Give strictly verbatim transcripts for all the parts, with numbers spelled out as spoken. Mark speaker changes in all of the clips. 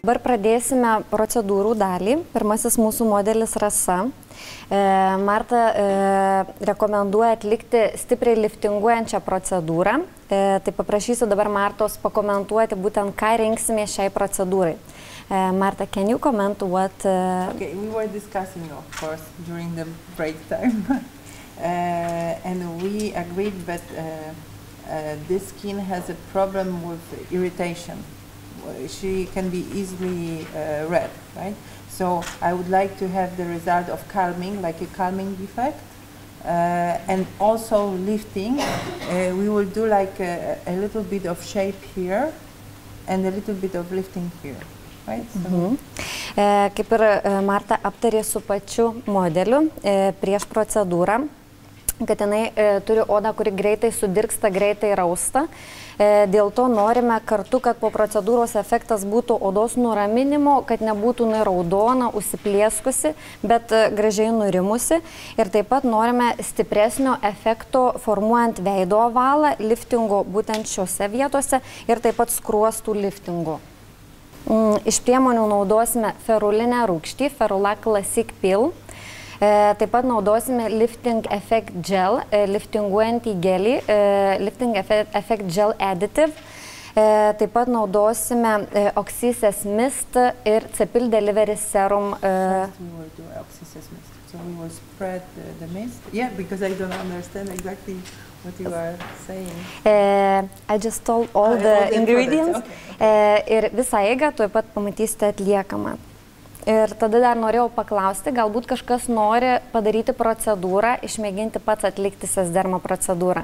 Speaker 1: Dabar pradėsime procedūrų dalį. Pirmasis mūsų modelis Rasa. E, Marta e, rekomenduoja atlikti stipriai liftinguojančią procedūrą. E, tai paprašysiu dabar Martos pakomentuoti būtent, ką rinksime šiai procedūrai. E, Marta, can you comment what... Uh...
Speaker 2: Okay, we were discussing, of course, during the break time. uh, and we agreed that uh, uh, this skin has a problem with irritation. She can be easily uh, red, right? So I would like to have the result of calming, like a calming effect, uh, and also lifting. Uh, we will do like a, a little bit of shape here, and a little bit of lifting here, right? So
Speaker 1: mhm. e, kaip ir Marta aptarė su pačiu modeliu e, prieš procedūrą, kad jinai e, turi odą, kuri greitai sudirksta, greitai rausta. E, dėl to norime kartu, kad po procedūros efektas būtų odos nuraminimo, kad nebūtų raudona, užsiplieskusi, bet e, gražiai nurimusi. Ir taip pat norime stipresnio efekto formuojant veido ovalą, liftingo būtent šiuose vietose ir taip pat skruostų liftingo. Mm, iš priemonių naudosime ferulinę rūgštį, Ferulac Classic Peel. E, taip pat naudosime Lifting Effect Gel, e, liftinguojantį gelį, e, Lifting Effect Gel Additive. E, taip pat naudosime e, Oxyces Mist ir Cepil Delivery Serum. E,
Speaker 2: we will do Oxyces Mist. So we will spread the, the mist. Yeah, because I don't understand exactly what you are saying.
Speaker 1: E, I just told all
Speaker 2: oh,
Speaker 1: the
Speaker 2: all the
Speaker 1: ingredients.
Speaker 2: Okay, okay.
Speaker 1: E, ir visą eigą tuoj pat pamatysite atliekamą. Ir tada dar norėjau paklausti, galbūt kažkas nori padaryti procedūrą, išmėginti pats atlikti Sesderma procedūrą.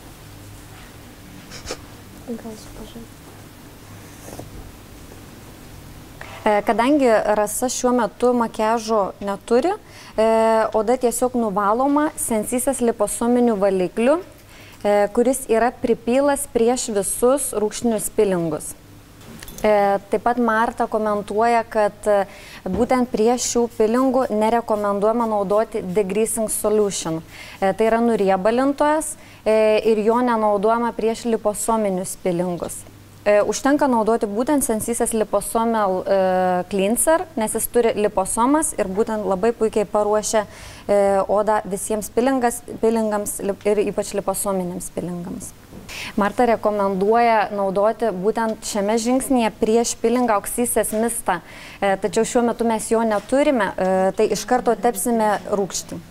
Speaker 1: Kadangi Rasa šiuo metu makiažo neturi, oda tiesiog nuvaloma Sensises liposominiu valikliu, kuris yra pripylas prieš visus rūgštinius pilingus. Taip pat Marta komentuoja, kad būtent prie šių pilingų nerekomenduojama naudoti degreasing solution. Tai yra nuriebalintojas ir jo nenaudojama prieš liposominius pilingus. Užtenka naudoti būtent Sensises liposomal cleanser, nes jis turi liposomas ir būtent labai puikiai paruošia odą visiems pilingas, pilingams ir ypač liposominiams pilingams. Marta rekomenduoja naudoti būtent šiame žingsnyje prieš pilingą Oxyces Mistą, tačiau šiuo metu mes jo neturime, tai iš karto tepsime rūgštį.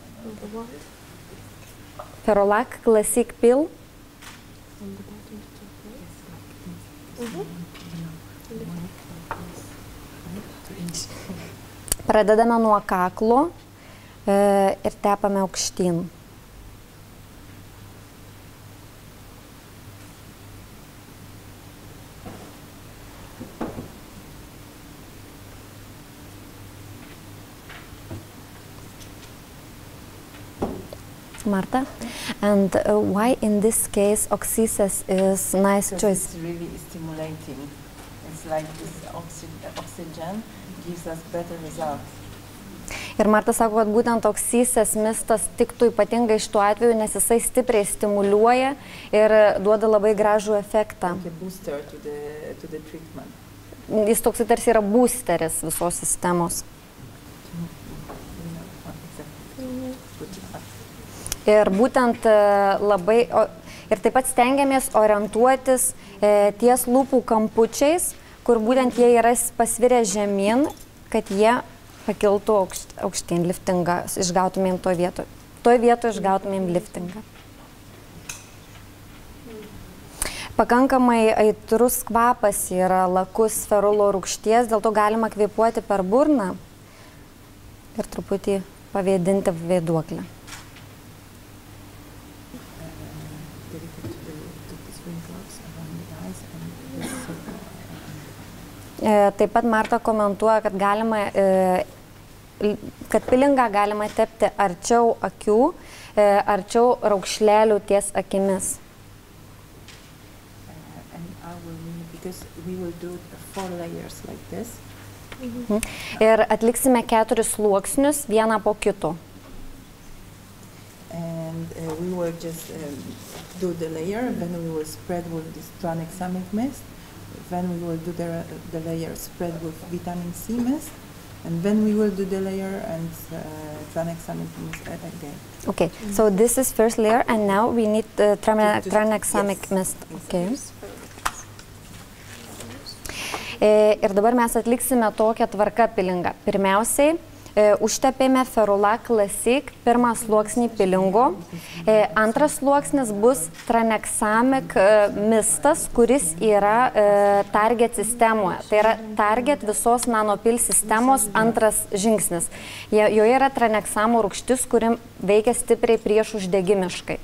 Speaker 1: Ferulac Classic Peel. Pradedame nuo kaklo ir tepame aukštyn. Marta, and uh, why in this case Oxyces is nice
Speaker 2: because
Speaker 1: choice?
Speaker 2: It's really stimulating. It's like this oxy oxygen gives us better results.
Speaker 1: Ir Marta sako, kad būtent Oxyces Mistas tiktų ypatingai iš tuo atveju, nes jisai stipriai stimuliuoja ir duoda labai gražų efektą.
Speaker 2: Like a booster to the, to the treatment.
Speaker 1: Jis toks tarsi yra boosteris visos sistemos. Ir būtent labai, ir taip pat stengiamės orientuotis e, ties lūpų kampučiais, kur būtent jie yra pasvirę žemyn, kad jie pakiltų aukšt, aukštyn liftingą, išgautumėm to vietoj. Toj vietoj išgautumėm liftingą. Pakankamai aitrus kvapas yra lakus ferulo rūgšties, dėl to galima kvėpuoti per burną ir truputį pavėdinti vėduoklę. Taip pat Marta komentuoja, kad, galima, kad pilingą galima tepti arčiau akių, arčiau raukšlelių ties akimis. Mhm. Ir atliksime keturis sluoksnius, vieną po kito.
Speaker 2: And uh, we will just um, do the layer, then we will spread with this tranexamic mist. then we will do the, the layer spread with vitamin C mist, and then we will do the layer and uh, tranexamic mist again.
Speaker 1: Okay, mm-hmm. So this is first layer, and now we need the uh, tranexamic yes. mist. Okay. E, ir dabar mes atliksime tokią tvarką pilingą. Pirmiausiai, e, užtepėme Ferula Classic pirmą sluoksnį pilingo. E, antras sluoksnis bus tranexamic e, mistas, kuris yra e, Target sistemoje. Tai yra Target visos nanopil sistemos antras žingsnis. Joje yra tranexamo rūgštis, kuri veikia stipriai prieš uždegimiškai.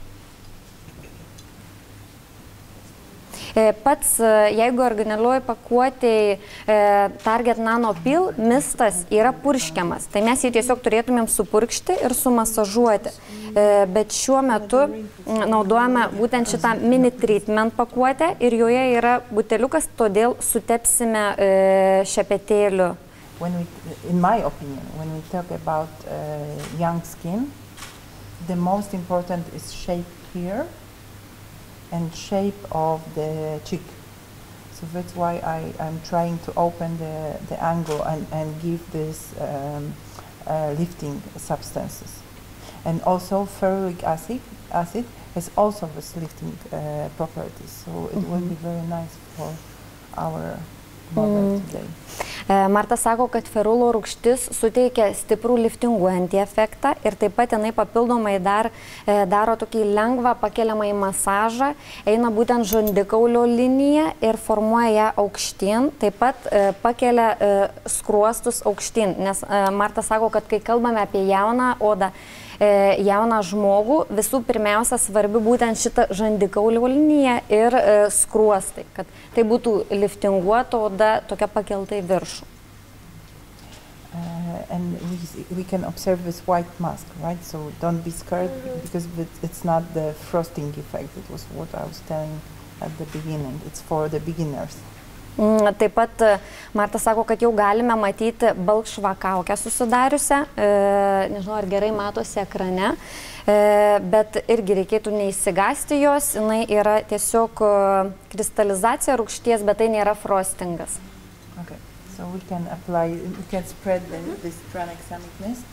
Speaker 1: Pats, jeigu originalioj pakuotėj Target Nanopil mistas yra purškiamas, tai mes jį tiesiog turėtumėm supurkšti ir sumasažuoti. Bet šiuo metu naudojame būtent šitą mini treatment pakuotę ir joje yra buteliukas, todėl sutepsime šepetėliu.
Speaker 2: When we, in my opinion, when we talk about uh, young skin, the most important is shape here and shape of the cheek. So that's why I, I'm trying to open the, the angle and, and give this um, uh, lifting substances. And also ferulic acid, acid has also this lifting uh, properties. So it mm-hmm. will be very nice for our model mm. today.
Speaker 1: Marta sako, kad ferulo rūgštis suteikia stiprų liftinguojantį efektą ir taip pat jinai papildomai dar e, daro tokį lengvą pakeliamą į masažą, eina būtent žandikaulio liniją ir formuoja ją aukštyn, taip pat e, pakelia e, skruostus aukštyn, nes e, Marta sako, kad kai kalbame apie jauną odą, e, jauną žmogų, visų pirmiausia svarbi būtent šitą žandikaulio liniją ir e, skruostai, kad tai būtų liftinguota oda tokia pakelta į viršų.
Speaker 2: Uh, and we, we can observe this white mask, right? So don't be scared because it's not the frosting effect. It was what I was telling at the beginning. It's for the beginners.
Speaker 1: Mm, taip pat Marta sako, kad jau galime matyti balkšvą kaukę susidariusią, e, nežinau, ar gerai matosi ekrane, e, bet irgi reikėtų neįsigasti jos, jinai yra tiesiog kristalizacija rūgšties, bet tai nėra frostingas.
Speaker 2: Okay, so we can apply, we can spread the, this tranexamic mist.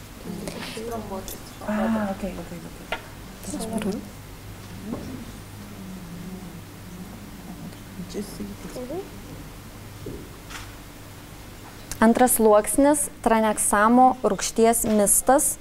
Speaker 2: Ah, okay, okay, okay.
Speaker 1: Antras sluoksnis – tranexamo rūgšties mistas.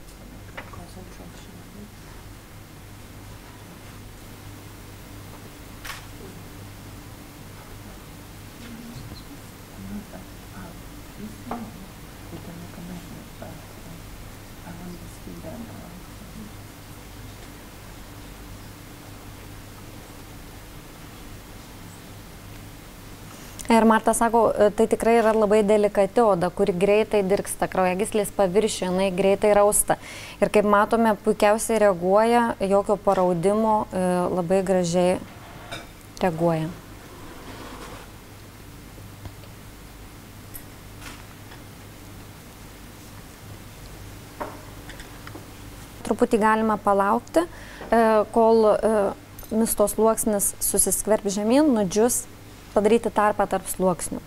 Speaker 1: Ir Marta sako, tai tikrai yra labai delikati oda, kuri greitai dirksta, kraujagyslės paviršių, jinai greitai rausta. Ir kaip matome, puikiausiai reaguoja, jokio paraudimo, labai gražiai reaguoja. Truputį galima palaukti, kol misto sluoksnis susiskverb žemyn, nudžius, padaryti tarpą tarp sluoksnių.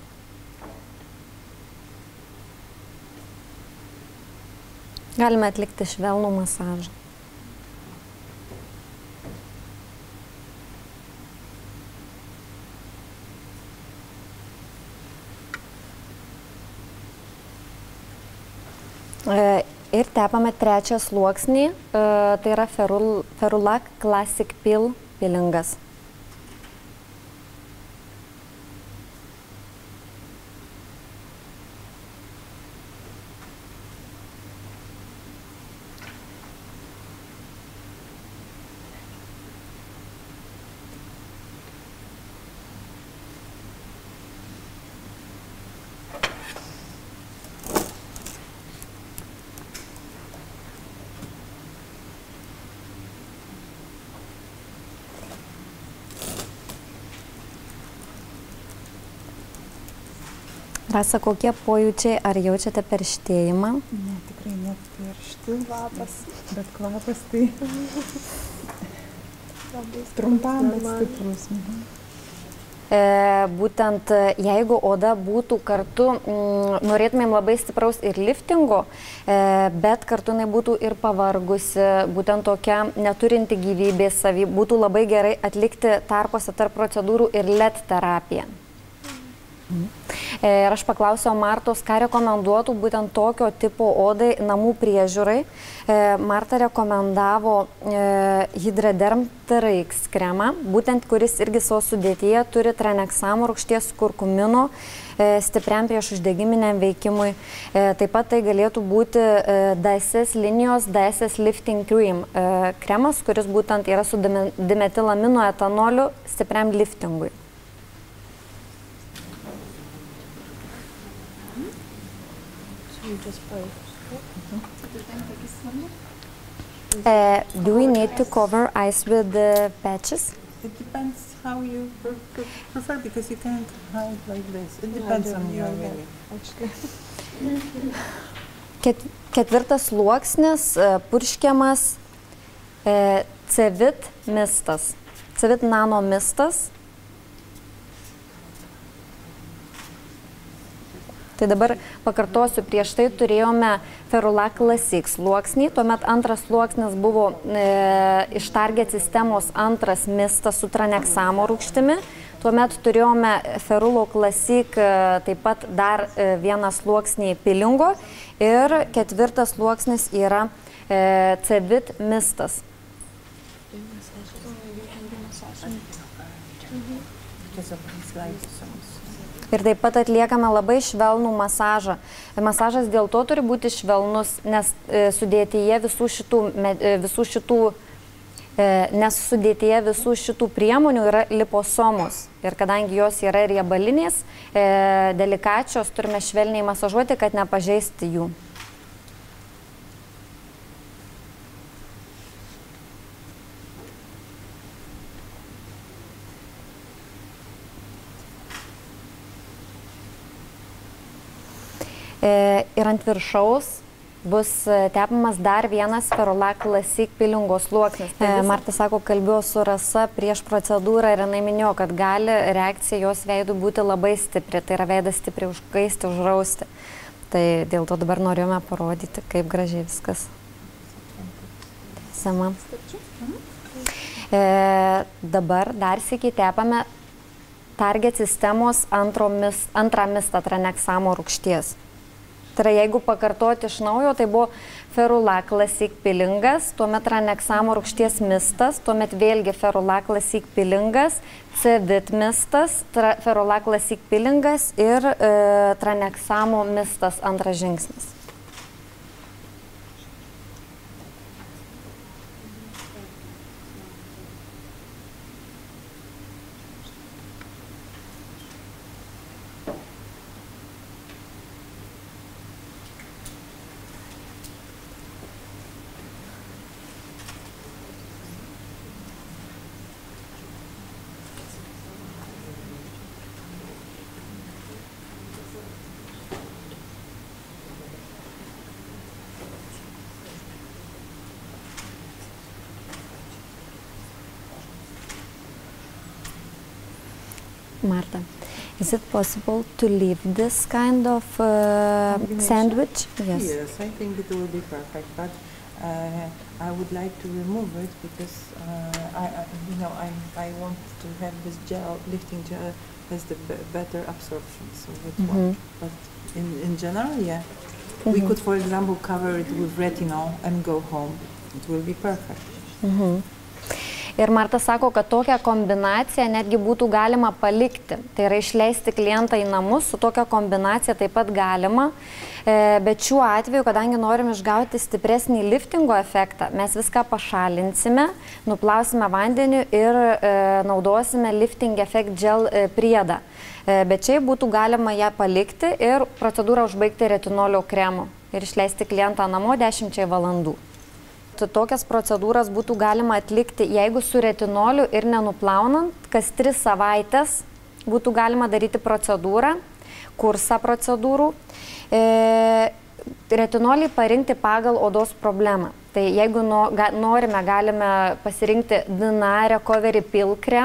Speaker 1: Galime atlikti švelnų masažą. Ir tepame trečią sluoksnį, tai yra Ferulac Classic Pil pilingas. Rasa, kokie pojūčiai, ar jaučiate perštėjimą?
Speaker 2: Ne, tikrai net peršti. Kvapas. Bet kvapas tai trumpam, bet stiprus.
Speaker 1: būtent jeigu oda būtų kartu, mm, norėtumėm labai stipraus ir liftingo, bet kartu jinai būtų ir pavargusi, būtent tokia neturinti gyvybės savy, būtų labai gerai atlikti tarpuose tarp procedūrų ir L E D terapiją. Ir aš paklausiau Martos, ką rekomenduotų būtent tokio tipo odai namų priežiūrai. Marta rekomendavo Hydraderm T R X kremą, būtent kuris irgi savo sudėtyje turi traneksamo rūgšties, kurkumino, stipriam prieš uždegiminiam veikimui. Taip pat tai galėtų būti D S S linijos D S S Lifting Cream kremas, kuris būtent yra su dimetilamino etanoliu stipriam liftingui.
Speaker 3: You just spray.
Speaker 1: Uh, do we need to cover eyes with the patches?
Speaker 2: It depends how you pre pre prefer, because you can't hide like this. It depends on you, really.
Speaker 1: Ket, ketvirtas sluoksnis, purškiamas Cevit mistas. Cevit nano mistas. Tai dabar pakartosiu, prieš tai turėjome Ferulac Classic sluoksnį, tuomet antras sluoksnis buvo e, iš Target sistemos antras mistas su traneksamo rūgštimi, tuomet turėjome Ferulo Classic e, taip pat dar e, vieną sluoksnį pilingo ir ketvirtas sluoksnis yra e, Cevit mistas. Ir taip pat atliekame labai švelnų masažą. Masažas dėl to turi būti švelnus, nes sudėtyje visų šitų, visų šitų, nes sudėtyje visų šitų priemonių yra liposomos. Ir kadangi jos yra riebalinės, delikačios, turime švelniai masažuoti, kad nepažeisti jų. Ir ant viršaus bus tepamas dar vienas Ferulac Classic pilingo sluoksnis. Marta sako, kalbėjo su Rasa prieš procedūrą ir jinai minėjo, kad gali reakcija jos veidų būti labai stipri, tai yra veidas stipriai užkaisti, užrausti. Tai dėl to dabar norėjome parodyti, kaip gražiai viskas. Sema. E, dabar dar sykį tepame Target sistemos antromis, antrą mistą traneksamo rūgšties. Tai yra, jeigu pakartoti iš naujo, tai buvo Ferulac Classic pilingas, tuomet traneksamo rūgšties mistas, tuomet vėlgi Ferulac Classic pilingas, Cevit mistas, Ferulac Classic pilingas ir e, traneksamo mistas antras žingsnis. Marta, is it possible to leave this kind of uh, sandwich?
Speaker 2: Yes. Yes, I think it will be perfect, but uh, I would like to remove it because uh, I, I, you know, I, I want to have this gel, lifting gel, has the be better absorption, so that's mm-hmm. one. But in, in general, yeah, mm-hmm. we could, for example, cover it with retinol and go home. It will be perfect.
Speaker 1: Mm-hmm. Ir Marta sako, kad tokią kombinaciją netgi būtų galima palikti. Tai yra išleisti klientą į namus, su tokia kombinacija taip pat galima. Bet šiuo atveju, kadangi norim išgauti stipresnį liftingo efektą, mes viską pašalinsime, nuplausime vandeniu ir e, naudosime lifting effect gel e, priedą. E, bet čia būtų galima ją palikti ir procedūrą užbaigti retinolio kremu ir išleisti klientą namo dešimčiai valandų. Tokias procedūras būtų galima atlikti, jeigu su retinoliu ir nenuplaunant, kas tris savaitės būtų galima daryti procedūrą, kursą procedūrų. E, retinolį parinkti pagal odos problemą. Tai jeigu no, ga, norime, galime pasirinkti D N A Recovery Pill kremą,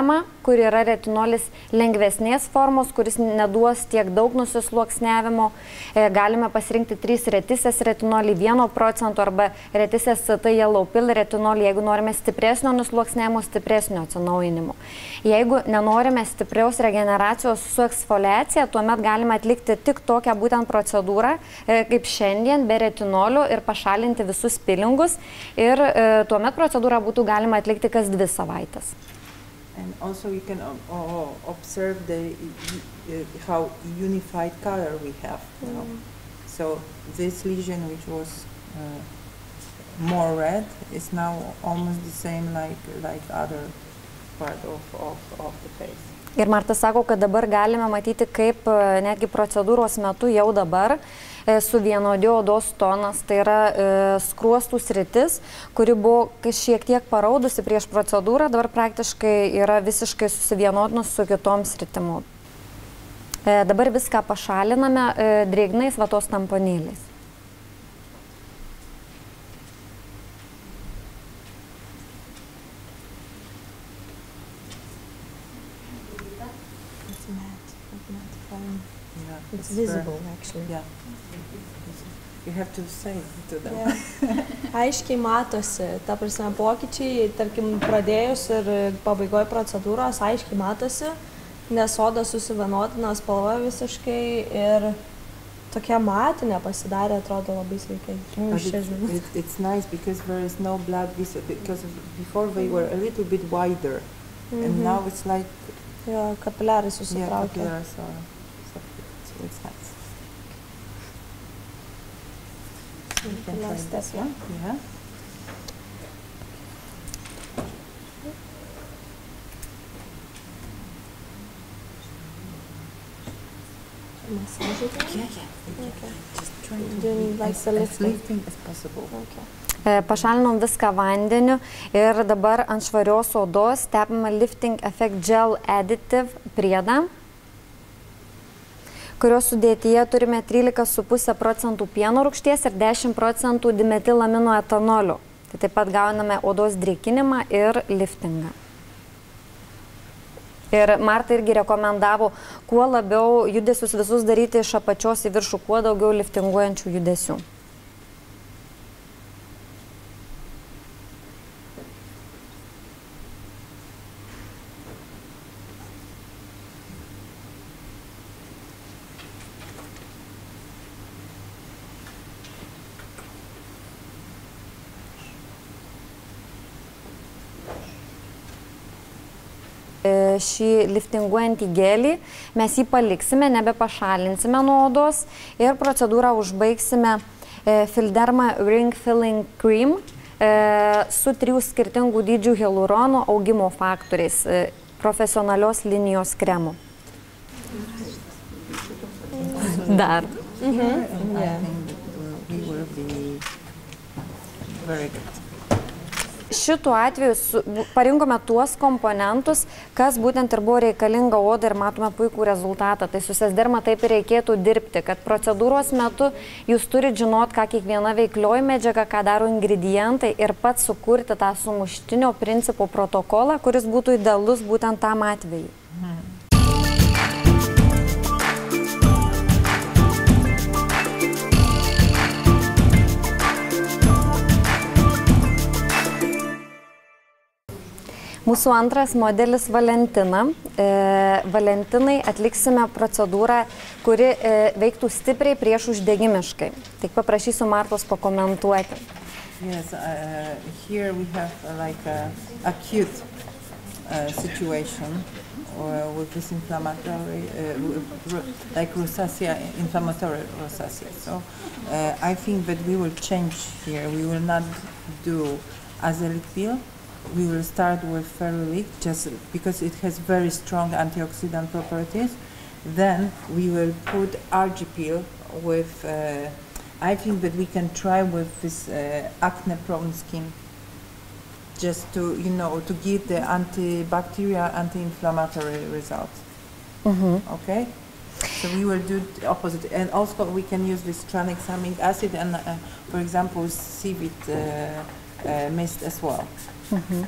Speaker 1: kur yra retinolis lengvesnės formos, kuris neduos tiek daug nusisluoksniavimo. Galime pasirinkti trys retisės retinolį vieno procento arba retisės C T Yellow Pill retinolį, jeigu norime stipresnio nusluoksniavimo, stipresnio atsinaujinimo. Jeigu nenorime stipriaus regeneracijos su eksfoliacija, tuomet galime atlikti tik tokią būtent procedūrą, kaip šiandien, be retinolių ir pašalinti visus pilingus. Ir e, tuomet procedūrą būtų galima atlikti kas dvi savaitės.
Speaker 2: And also you can uh, observe the, uh, how unified color we have now. Mm. So this lesion, which was uh, more red, is now almost the same like, like other part of, of, of the face.
Speaker 1: Ir Marta sako, kad dabar galime matyti, kaip netgi procedūros metu jau dabar suvienodėjo odos tonas, tai yra skruostų sritis, kuri buvo šiek tiek paraudusi prieš procedūrą, dabar praktiškai yra visiškai susivienodinus su kitom sritimu. Dabar viską pašaliname drėgnais vatos tamponėliais.
Speaker 3: It's visible, actually.
Speaker 2: Yeah. You have to say to them.
Speaker 3: Yeah. Aiškiai matosi, ta prasme, pokyčiai, tarkim, pradėjus ir pabaigoje procedūros, aiškiai matosi, nes oda susivienodina spalva visiškai ir tokia matinė pasidarė, atrodo labai sveikai.
Speaker 2: It, it, it's nice because there is no blood visible, because before they were a little bit wider, mm-hmm. and now it's like...
Speaker 3: Jo, kapiliarai susitraukia.
Speaker 2: Yeah, kapiliarai, so... It's nice. You can try this one. Yeah.
Speaker 3: Massage it?
Speaker 2: Yeah, yeah. Okay. Just try to
Speaker 3: do like
Speaker 2: as,
Speaker 3: the
Speaker 2: as lifting as possible.
Speaker 3: Okay.
Speaker 1: Pašalinom viską vandeniu ir dabar ant švarios odos stebime Lifting Effect Gel Additive priedą, kurios sudėtyje turime trylika su puse procentų pieno rūgšties ir dešimt procentų dimetilamino etanolio. Tai taip pat gauname odos drėkinimą ir liftingą. Ir Marta irgi rekomendavo kuo labiau judesius visus daryti iš apačios į viršų, kuo daugiau liftinguojančių judesių. Šį liftinguojantį gelį mes jį paliksime, nebepašalinsime nuo odos ir procedūrą užbaigsime Filderma Ring Filling Cream su trijų skirtingų dydžių hialuronų augimo faktoriais, profesionalios linijos kremu. Dar. Šituo atveju parinkome tuos komponentus, kas būtent ir buvo reikalinga odai ir matome puikų rezultatą. Tai su Sesderma taip ir reikėtų dirbti, kad procedūros metu jūs turite žinot, ką kiekviena veiklioji medžiaga, ką daro ingredientai ir pats sukurti tą sumuštinio principų protokolą, kuris būtų idealus būtent tam atveju. Hmm. Mūsų antras modelis Valentina. E, Valentinai atliksime procedūrą, kuri e, veiktų stipriai prieš uždegimiškai. Tik paprašysiu Martos pakomentuoti.
Speaker 2: Yes, uh, here we have uh, like a acute uh, situation uh, with this inflammatory, uh, like rosacea, inflammatory rosacea. So uh, I think that we will change here. We will not do Azelaic pill. We will start with ferulic just because it has very strong antioxidant properties. Then we will put Argipil with, uh, I think that we can try with this uh, acne-prone skin just to, you know, to give the antibacterial, anti-inflammatory results. Mm-hmm. Okay? So we will do the opposite. And also we can use this tranexamic acid and, uh, for example, seaweed uh, uh, mist as well.
Speaker 1: Mhm.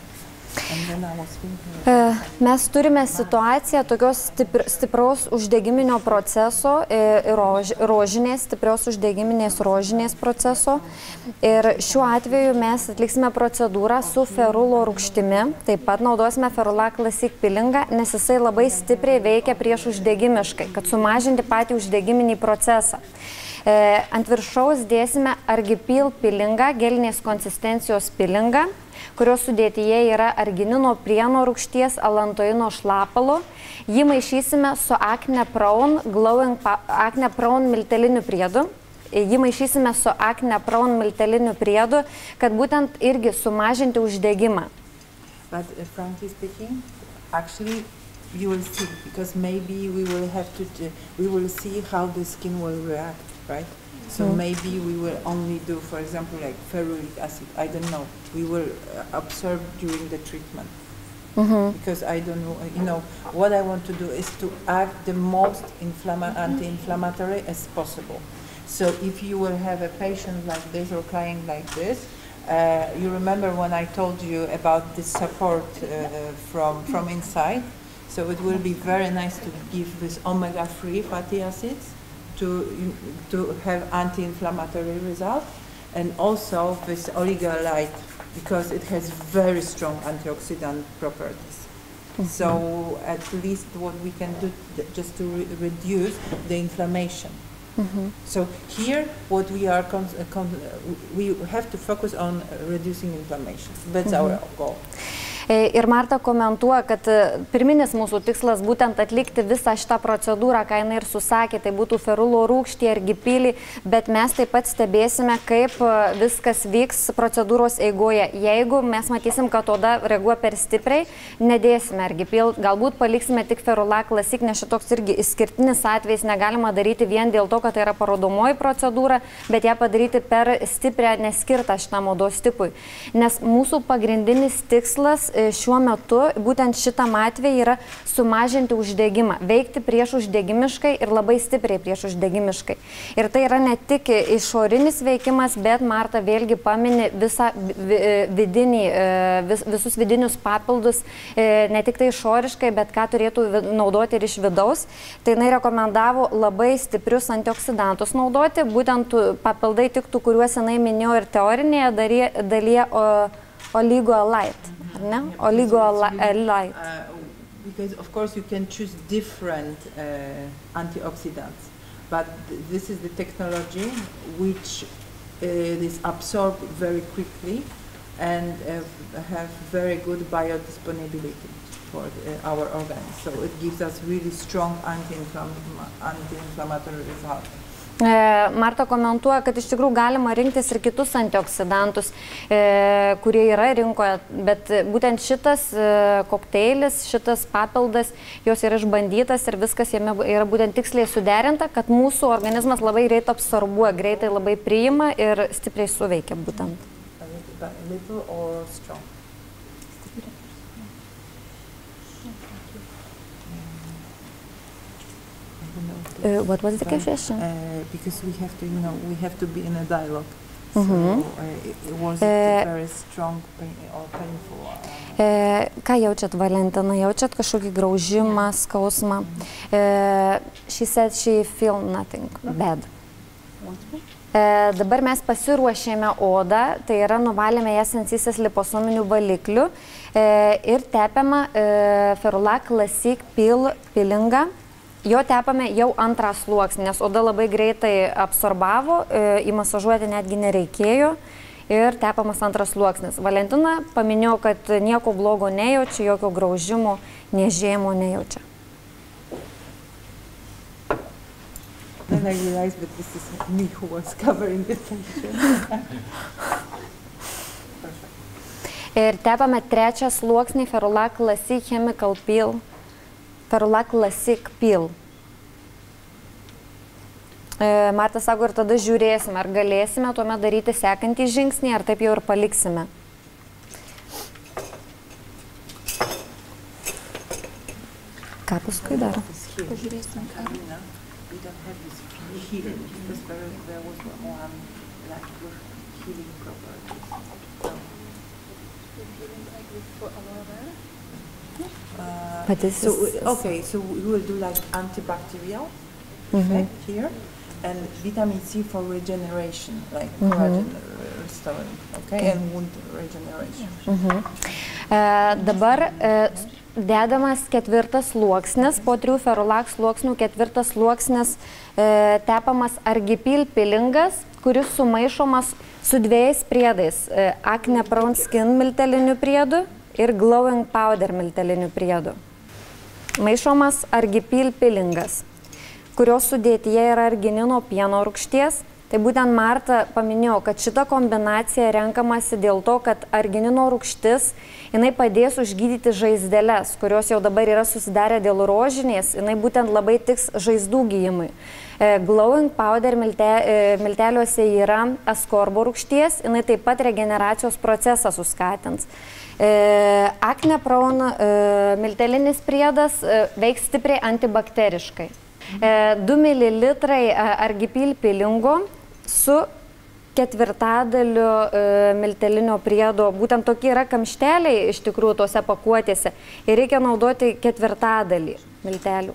Speaker 1: Mes turime situaciją tokios stipr, stipraus uždegiminio proceso, rož, rožinės, stiprios uždegiminės rožinės proceso. Ir šiuo atveju mes atliksime procedūrą su ferulo rūgštimi. Taip pat naudosime Ferulac Classic peelingą, nes jisai labai stipriai veikia prieš uždegimiškai, kad sumažinti patį uždegiminį procesą. E, ant viršaus dėsime Argipil peelingą, gelinės konsistencijos peelingą, kurios sudėtyje yra arginino prieno rūgšties alantoino šlapalo. Jį maišysime su Acne Prone Glowing Acne Prone milteliniu priedu. Jį maišysime su Acne Prone milteliniu priedu, kad būtent irgi sumažinti uždegimą.
Speaker 2: But uh, frankly speaking, actually you will see, because maybe we will have to, uh, we will see how the skin will react, right? So mm. maybe we will only do, for example, like ferulic acid. I don't know. We will uh, observe during the treatment. Mm-hmm. Because I don't know, you know, what I want to do is to act the most inflamma- anti-inflammatory as possible. So if you will have a patient like this or client like this, uh, you remember when I told you about the support uh, from, from inside? So it will be very nice to give this omega three fatty acids to, to have anti-inflammatory result, and also this oligoelite, because it has very strong antioxidant properties. Mm-hmm. So at least what we can do just to re reduce the inflammation. Mm-hmm. So here what we are con con we have to focus on reducing inflammation. That's mm-hmm. our goal.
Speaker 1: Ir Marta komentuoja, kad pirminis mūsų tikslas būtent atlikti visą šitą procedūrą, ką jinai ir susakė, tai būtų ferulo rūgštį ar gipilį, bet mes taip pat stebėsime, kaip viskas vyks procedūros eigoje. Jeigu mes matysim, kad oda reaguoja per stipriai, nedėsime ar gipil, galbūt paliksime tik Ferulac Classic, nes šitoks irgi išskirtinis atvejs, negalima daryti vien dėl to, kad tai yra parodomoji procedūra, bet ją padaryti per stiprią neskirtą šitam odos tipui. Nes mūsų pagrindinis tikslas šiuo metu būtent šitam atveju yra sumažinti uždegimą, veikti prieš uždegimiškai ir labai stipriai prieš uždegimiškai. Ir tai yra ne tik išorinis veikimas, bet Marta vėlgi pamini visą vidinį, vis, visus vidinius papildus, ne tik tai išoriškai, bet ką turėtų naudoti ir iš vidaus. Tai jinai rekomendavo labai stiprius antioksidantus naudoti, būtent papildai tiktų, kuriuos jinai minėjo ir teorinėje dalyje oligoelite. No? Oligoelite.
Speaker 2: Uh, because of course you can choose different uh, antioxidants, but th this is the technology which uh, is absorbed very quickly and uh, have very good biodisponibility for uh, our organs. So it gives us really strong anti-inflamm anti-inflammatory result.
Speaker 1: Marta komentuoja, kad iš tikrųjų galima rinktis ir kitus antioksidantus, kurie yra rinkoje, bet būtent šitas kokteilis, šitas papildas, jos yra išbandytas ir viskas jame yra būtent tiksliai suderinta, kad mūsų organizmas labai greitai absorbuoja, greitai labai priima ir stipriai suveikia būtent.
Speaker 2: Little or strong?
Speaker 1: Uh, what was the question?
Speaker 2: Uh, because we have to, you know, we have to be in a dialogue. So, mm-hmm. uh, was it uh, very strong pain or painful?
Speaker 1: Uh, ką jaučiat, Valentina? Jaučiat kažkokį graužimą, skausmą? Uh, she said she feel nothing bad. Uh, dabar mes pasiruošėme odą, tai yra nuvalėme ją Sensisis liposominių valiklių uh, ir tepėme uh, Ferulac Classic peel peelingą. Jo tepame jau antrą sluoksnį, nes oda labai greitai absorbavo, įmasažuoti netgi nereikėjo ir tepamas antras sluoksnis. Valentina paminėjo, kad nieko blogo nejaučia, jokio graužimo, niežėjimo nejaučia.
Speaker 2: Then I realized that this is me who was covering the patient.
Speaker 1: Ir tepame trečią sluoksnį Ferulac Classic Chemical Peel. Ferulac Classic Peel. Marta sako, ir tada žiūrėsime, ar galėsime tuomet daryti sekantį žingsnį, ar taip jau ir paliksime. Ką paskui dar?
Speaker 3: Pažiūrėsime.
Speaker 2: Uh,
Speaker 1: But this
Speaker 2: so,
Speaker 1: is-
Speaker 2: okay, so we will do like antibacterial
Speaker 1: Mhm.
Speaker 2: effect here, and vitamin C for regeneration, like
Speaker 1: Mhm.
Speaker 2: collagen uh, restoring, okay, and wound regeneration.
Speaker 1: Mhm. E, dabar e, dedamas ketvirtas sluoksnis, po trijų ferulaks sluoksnių ketvirtas sluoksnis e, tepamas argipil pilingas, kuris sumaišomas su dviejais priedais e, - Acne Prone Skin milteliniu priedu ir Glowing Powder milteliniu priedu. Maišomas argipil pilingas, kurios sudėtyje yra arginino pieno rūgšties. Tai būtent Marta paminėjo, kad šita kombinacija renkamasi dėl to, kad arginino rūgštis, jinai padės užgydyti žaizdeles, kurios jau dabar yra susidarę dėl rožinės, jinai būtent labai tiks žaizdų gyjimui. E, Glowing Powder milte, e, milteliuose yra askorbo rūgšties, jinai taip pat regeneracijos procesą suskatins. E, Acne Prone e, miltelinis priedas e, veiks stipriai antibakteriškai. E, du mililitrai argipil pilingo su ketvirtadaliu e, miltelinio priedo. Būtent tokie yra kamšteliai iš tikrųjų tose pakuotėse. Ir reikia naudoti ketvirtadalį miltelių.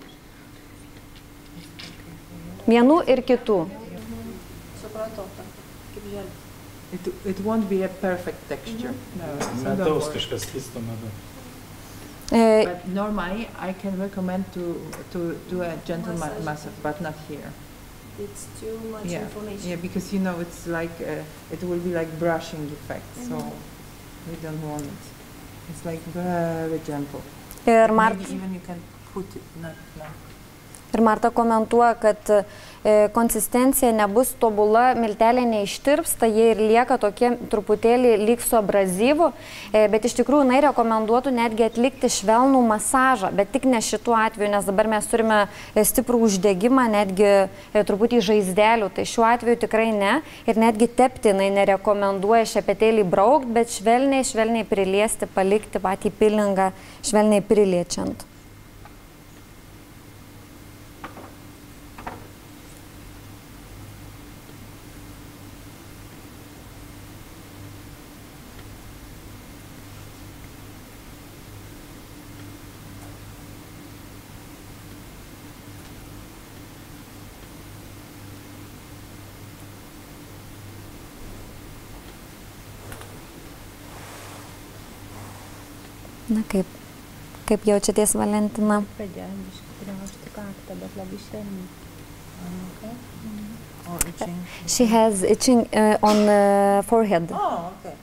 Speaker 1: Vienų ir kitų.
Speaker 3: Supratau, kaip žėlis.
Speaker 2: It, it won't be a perfect texture. No, so don't
Speaker 4: Medaus
Speaker 2: worry.
Speaker 4: kažkas kisto medu.
Speaker 1: E,
Speaker 2: But normally, I can recommend to to do a gentle ma-
Speaker 3: Massage.
Speaker 2: massage, but not here.
Speaker 3: It's too much
Speaker 2: Yeah,
Speaker 3: information.
Speaker 2: yeah, because you know it's like uh, it will be like brushing effect, so we don't want it. It's like very gentle.
Speaker 1: ir
Speaker 2: Maybe
Speaker 1: Marta.
Speaker 2: even you can put it not like.
Speaker 1: Ir Marta komentuoja, kad e, konsistencija nebus tobula, milteliai neištirpsta, jie ir lieka tokie truputėlį lyg su abrazyvu, e, bet iš tikrųjų jinai rekomenduotų netgi atlikti švelnų masažą, bet tik ne šituo atveju, nes dabar mes turime e, stiprų uždegimą, netgi e, truputį žaizdelių, tai šiuo atveju tikrai ne. Ir netgi tepti jinai nerekomenduoja šepetėlį braukti, bet švelniai, švelniai priliesti, palikti patį pilingą, švelniai priliečiant. Na kaip, kaip jaučiatės, Valentina?
Speaker 5: Pradėjo biškai graužti kaktą, bet labai švelniai.
Speaker 2: Okay. Or itching.
Speaker 1: She has itching uh, on the forehead.
Speaker 2: Oh, okay.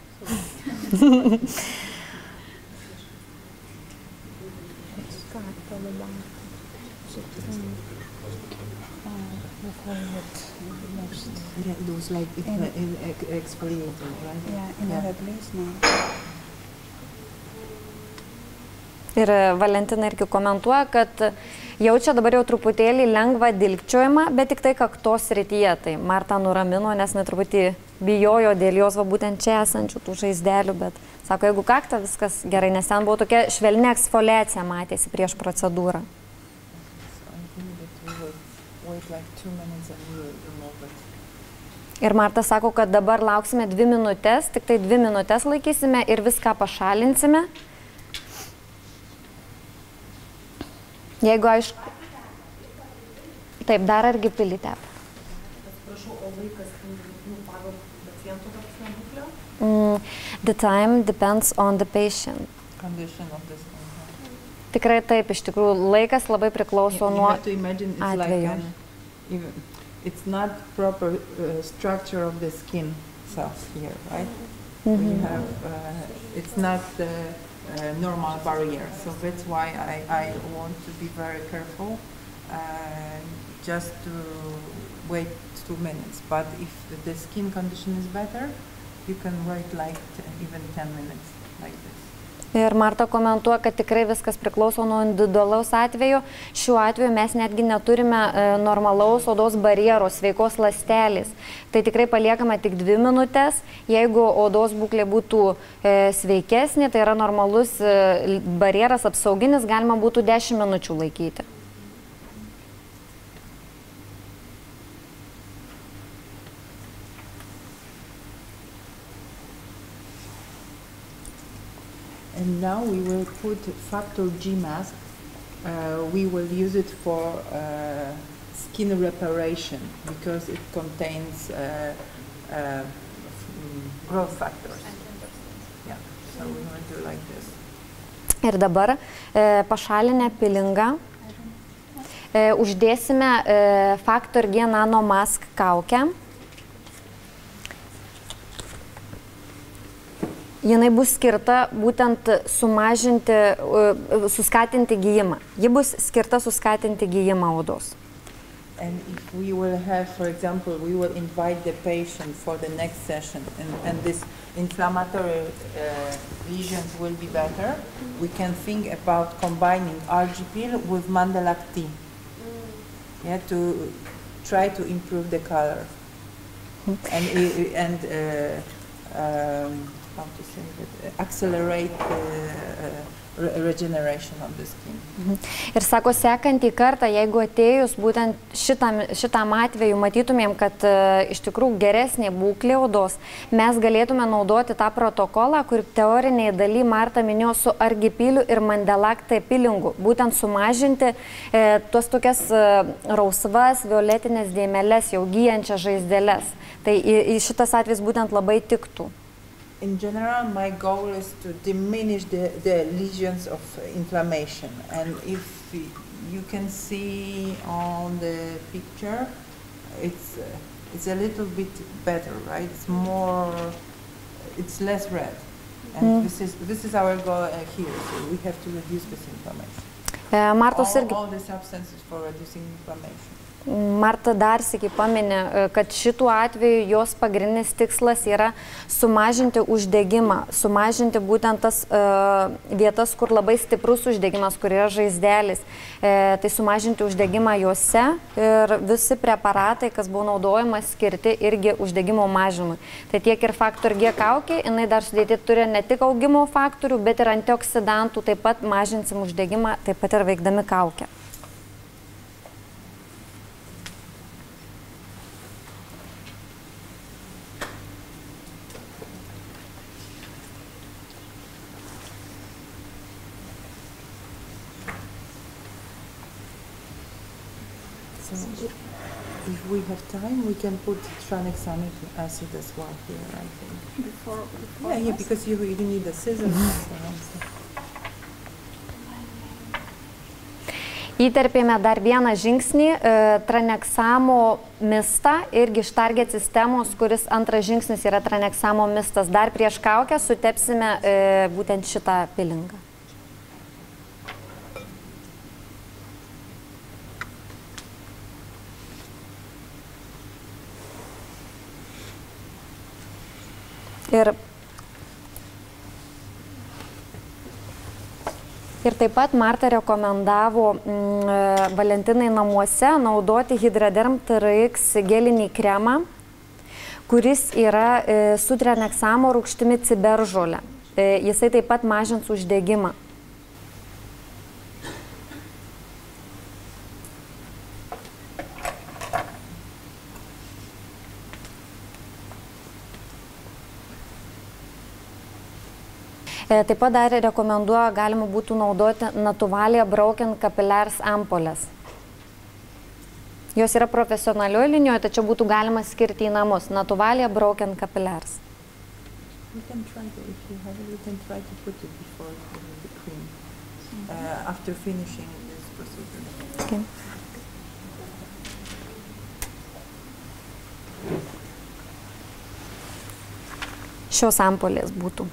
Speaker 5: Kaktą labai.
Speaker 2: Yeah, it was like it,
Speaker 5: And-
Speaker 2: uh, in ex- exfoliating, right?
Speaker 5: Yeah, in
Speaker 2: Yeah.
Speaker 5: other place now.
Speaker 1: Ir Valentina irgi komentuoja, kad jaučia dabar jau truputėlį lengvą dilgčiojimą, bet tik tai kaktos srityje. Tai Marta nuramino, nes netruputį bijojo dėl jos va būtent čia esančių tų žaizdelių, bet sako, jeigu kakta, viskas gerai, nes ten buvo tokia švelni eksfoliacija matėsi prieš procedūrą.
Speaker 2: So I think that we will wait like two minutes and we will remove it.
Speaker 1: Ir Marta sako, kad dabar lauksime dvi minutės, tik tai dvi minutės laikysime ir viską pašalinsime. Jeigu aišku, taip, dar argi pilį tep. Mm, the time depends on the patient.
Speaker 2: Condition of this one.
Speaker 1: Tikrai taip, iš tikrųjų, laikas labai priklauso
Speaker 2: You
Speaker 1: nuo
Speaker 2: have to imagine it's like
Speaker 1: atveju.
Speaker 2: an, even, it's not proper uh, structure of the skin cells here, right? We
Speaker 1: Mhm.
Speaker 2: have, uh, it's not the uh, normal barrier, so that's why I, I want to be very careful, uh, just to wait two minutes. But if the skin condition is better, you can wait like t- even ten minutes like this.
Speaker 1: Ir Marta komentuoja, kad tikrai viskas priklauso nuo individualaus atveju. Šiuo atveju mes netgi neturime e, normalaus odos barjero, sveikos ląstelės. Tai tikrai paliekame tik dvi minutės. Jeigu odos būklė būtų e, sveikesnė, tai yra normalus e, barjeras apsauginis, galima būtų dešimt minučių laikyti.
Speaker 2: now we will put factor G mask. Uh, we will use it for uh, skin reparation because it contains uh, uh, growth factors. Yeah, so we want to like this.
Speaker 1: Ir dabar e, pašalinę pilingą e, uždėsime e, Factor G Nano Mask kaukę. Jinai bus skirta būtent sumažinti, suskatinti gijimą. Ji bus skirta suskatinti gijimą odos.
Speaker 2: And if we will have, for example, we will invite the patient for the next session and, and this inflammatory uh, lesions will be better, we can think about combining R G Peel with Mandelac T. Yeah, to try to improve the color. And, and uh, um, how to say that, accelerate the uh, regeneration of the skin.
Speaker 1: Mhm. Ir sako, sekantį kartą, jeigu atėjus būtent šitam, šitam atveju matytumėm, kad uh, iš tikrųjų geresnė būklė odos, mes galėtume naudoti tą protokolą, kur teoriniai daly Marta minėjo su argipiliu ir Mandelac T pilingu, būtent sumažinti e, tuos tokias e, rausvas, violetinės dėmeles, jau gyjančias žaizdeles. Tai į, į šitas atvejs būtent labai tiktų.
Speaker 2: In general, my goal is to diminish the, the lesions of inflammation. And if you can see on the picture, it's, uh, it's a little bit better, right? It's more, it's less red. And mm. this is, this is our goal uh, here. So we have to reduce this inflammation.
Speaker 1: E, Martos
Speaker 2: all,
Speaker 1: irgi...
Speaker 2: all the substances for reducing inflammation.
Speaker 1: Marta dar sykį paminė, kad šituo atveju jos pagrindinis tikslas yra sumažinti uždegimą, sumažinti būtent tas uh, vietas, kur labai stiprus uždegimas, kur yra žaizdelis, e, tai sumažinti uždegimą juose ir visi preparatai, kas buvo naudojamas, skirti irgi uždegimo mažinimui. Tai tiek ir Factor G kaukė, jinai dar sudėti turi ne tik augimo faktorių, bet ir antioksidantų, taip pat mažinsim uždegimą, taip pat ir veikdami kaukę.
Speaker 2: So if we have time, we can put tranexamic acid as well here, I think.
Speaker 5: Before, before
Speaker 2: Yeah, yeah, because you, you need the scissors.
Speaker 1: Įterpėme dar vieną žingsnį, e, tranexamo mistą, irgi iš target sistemos, kuris antras žingsnis yra tranexamo mistas. Dar prieš kaukę sutepsime e, būtent šitą pilingą. Ir, ir taip pat Marta rekomendavo mm, Valentinai namuose naudoti Hydraderm T R X gelinį kremą, kuris yra e, su tranexamo rūgštimi ciberžolė. E, jisai taip pat mažins uždegimą. Taip pat dar rekomenduoju, galima būtų naudoti Natuvalia Broken Capillaires ampolės. Jos yra profesionalioje linijoje, tačiau būtų galima skirti į namus. Natuvalia Broken Capillaires.
Speaker 2: We can try to, if you have it, we can try to put it before the cream, uh, after finishing this procedure.
Speaker 1: Okay. Šios ampolės būtų.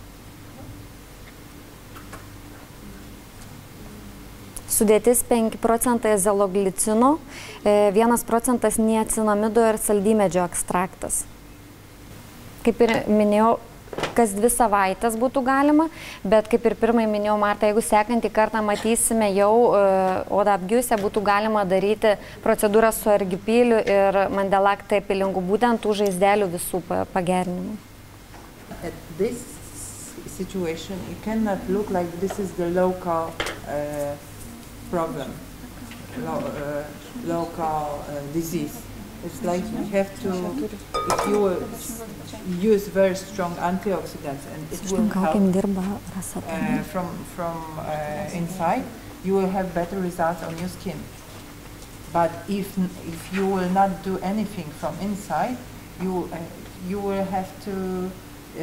Speaker 1: Sudėtis penki procentai azologlicino, vienas procentas niacinamido ir saldymedžio ekstraktas. Kaip ir minėjau, kas dvi savaitės būtų galima, bet kaip ir pirmai minėjau, Marta, jeigu sekantį kartą matysime jau odą apgijusią, būtų galima daryti procedūrą su argipiliu ir Mandelac T pilingu, būtent tų žaizdelių visų pagerinimų.
Speaker 2: At this situation, it cannot look like this is the local uh, problem, lo, uh, local uh, disease. It's like you have to, if you use very strong antioxidants and it will help uh, from, from uh, inside, you will have better results on your skin. But if, if you will not do anything from inside, you, uh, you will have to, uh,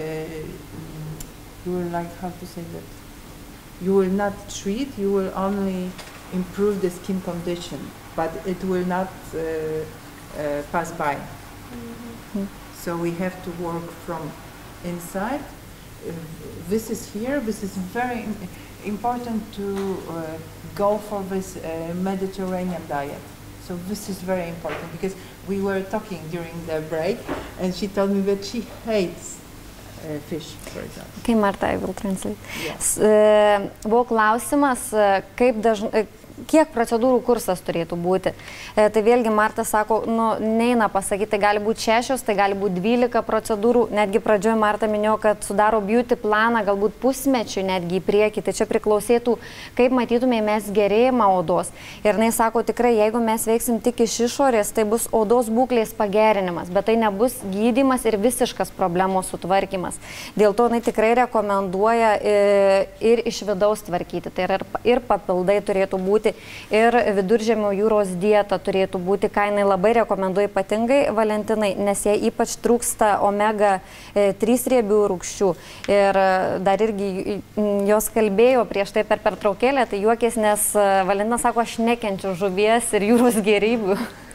Speaker 2: you will like, how to say that? You will not treat, you will only improve the skin condition, but it will not uh, uh, pass by. Mm-hmm. So we have to work from inside. Uh, this is here, this is very important to uh, go for this uh, Mediterranean diet. So this is very important because we were talking during the break and she told me that she hates uh, fish, for example.
Speaker 1: Okay, Marta, I will translate.
Speaker 2: Yes.
Speaker 1: Uh, buvo klausimas, uh, kaip dažnai, kiek procedūrų kursas turėtų būti. E, tai vėlgi Marta sako, nu, neina pasakyti, tai gali būti šešios, tai gali būti dvylika procedūrų. Netgi pradžioje Marta minėjo, kad sudaro beauty planą galbūt pusmečiui netgi į priekį. Tai čia priklausėtų, kaip matytume mes gerėjimą odos. Ir jinai sako, tikrai, jeigu mes veiksim tik iš išorės, tai bus odos būklės pagerinimas, bet tai nebus gydymas ir visiškas problemos sutvarkymas. Dėl to jinai tikrai rekomenduoja ir iš vidaus tvarkyti. Tai yra ir papildai turėtų būti. Ir viduržemio jūros dieta turėtų būti, ką jinai labai rekomenduoja ypatingai Valentinai, nes jai ypač trūksta omega trys riebių rūgščių. Ir dar irgi jos kalbėjo prieš tai per pertraukėlę, tai juokės, nes Valentina sako, aš nekenčiu žuvies ir jūros gėrybių.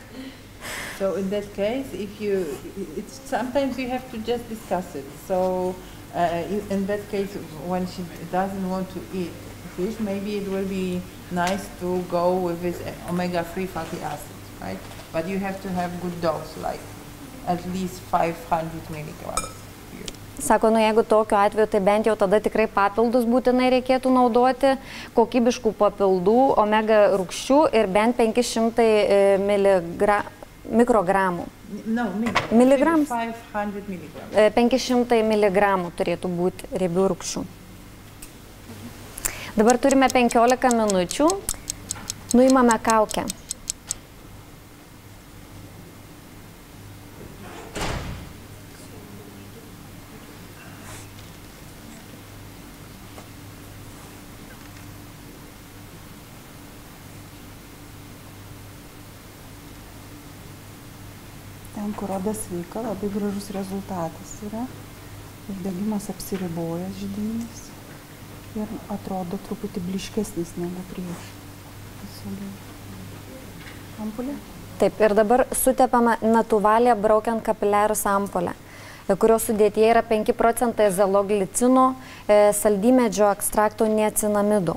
Speaker 2: So in that case, if you, it's, sometimes you have to just discuss it. So uh, in that case, when she doesn't want to eat fish, maybe it will be nice to go with this omega three fatty acids, right? But you have to have good dose, like at least five hundred milligrams.
Speaker 1: Sako, nu jeigu tokiu atveju, tai bent jau tada tikrai papildus būtinai reikėtų naudoti, kokybiškų papildų, omega rūgščių ir bent penki šimtai mikrogramų.
Speaker 2: No,
Speaker 1: miligrams.
Speaker 2: five hundred milligrams.
Speaker 1: penki šimtai miligramų turėtų būti riebių rūgščių. Dabar turime penkiolika minučių. Nuimame kaukę.
Speaker 4: Ten, kur oda sveika, labai gražus rezultatas yra. Uždegimas apsiribojęs židinys. Ir atrodo truputį bliškesnis negu prieš. Ampulė?
Speaker 1: Taip, ir dabar sutepama Natuvalia Broken Capillaris ampulė, kurios sudėtyje yra penki procentai azaloglicino, saldymedžio ekstrakto niacinamidų.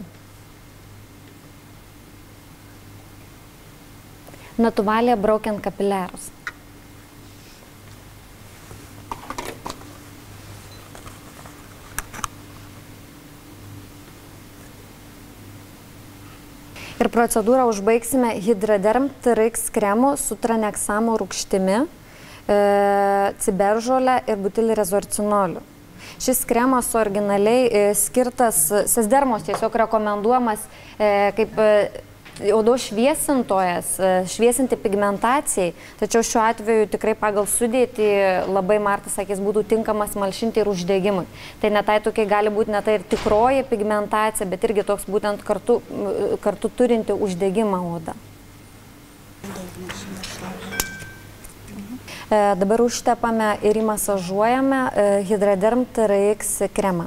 Speaker 1: Natuvalia Broken Capillaris. Ir procedūrą užbaigsime Hidraderm T R X kremu su traneksamo rūgštimi, e, ciberžole ir butilirezorcinoliu. Šis kremas originaliai e, skirtas, Sesdermos tiesiog rekomenduojamas e, kaip e, odos šviesintojas, e, šviesinti pigmentacijai, tačiau šiuo atveju tikrai pagal sudėtį labai Marta sakys būtų tinkamas malšinti ir uždegimui. Tai netai tokia gali būti netai ir tikroji pigmentacija, bet irgi toks būtent kartu, kartu turinti uždegimą odą. E, dabar užtepame ir įmasažuojame e, Hidraderm T R X kremą.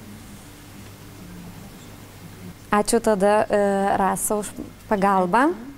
Speaker 1: Ačiū tada, Rasa, už pagalbą.